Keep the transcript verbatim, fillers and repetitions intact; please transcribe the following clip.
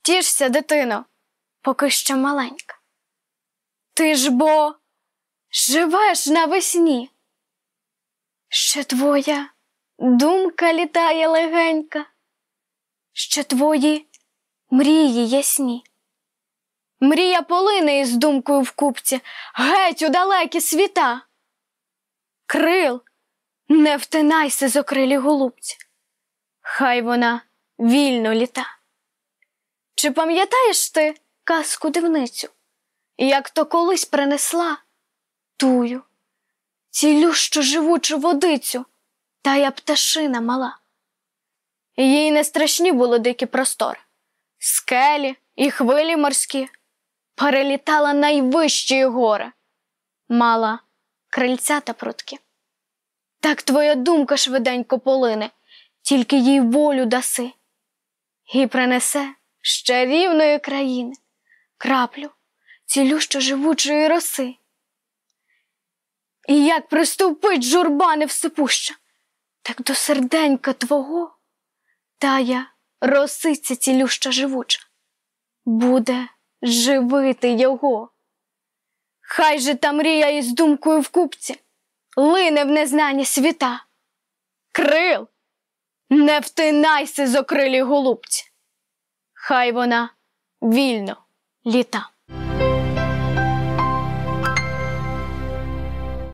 Тішся, дитино, поки ще маленька. Ти ж бо живеш навесні. Ще твоя думка літає легенька, ще твої мрії ясні. Мрія полине із думкою в купці геть у далекі світа. Крил, не втинайся з окрилі голубці, хай вона вільно літа. Чи пам'ятаєш ти казку-дивницю, як то колись принесла тую цілющу живучу водицю тая пташина мала? Їй не страшні були дикі простори, скелі і хвилі морські, перелітала найвищі гори, мала крильця та прутки. Так твоя думка швиденько полине, тільки їй волю даси, і принесе з чарівної країни краплю цілющо живучої роси. І як приступить журба невсипуща, так до серденька твого тая росиця цілюща живуча буде живити його. Хай же та мрія із думкою в купці лине в незнані світа. Крил, не втинайся з окрилі голубці, хай вона вільно літа.